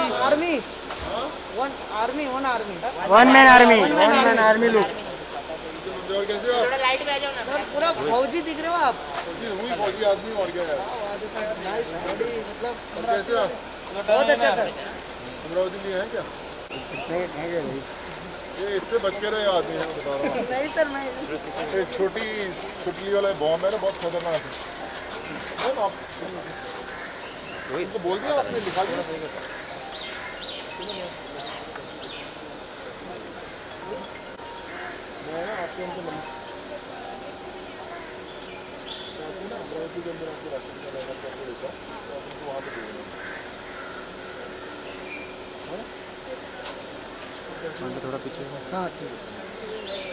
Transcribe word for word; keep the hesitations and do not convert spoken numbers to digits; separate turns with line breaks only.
Army one army one army
one man army
one man army लोग।
और कैसे हो?
थोड़ा लाइट में आ जाओ ना।
सर पूरा फौजी दिख रहे हो आप।
वही फौजी आदमी और क्या यार।
मतलब
कैसे हो?
बहुत अच्छा सर।
अमरावती में है क्या? ये इससे बच के रहे आदमी है, बता रहा हूँ।
नहीं सर मैं
एक छोटी सुतली वाला बॉम्ब है ना, बहुत खतरनाक है ना। तो बोल दिया आपने, लिखा दिया। मैं ना आपसे उनको नंबर ना अमरावती के अंदर आपको राशन का लेना करके देता हूँ, तो आप उनको वहाँ पे दे देना।
थोड़ा पीछे।
हाँ ठीक है।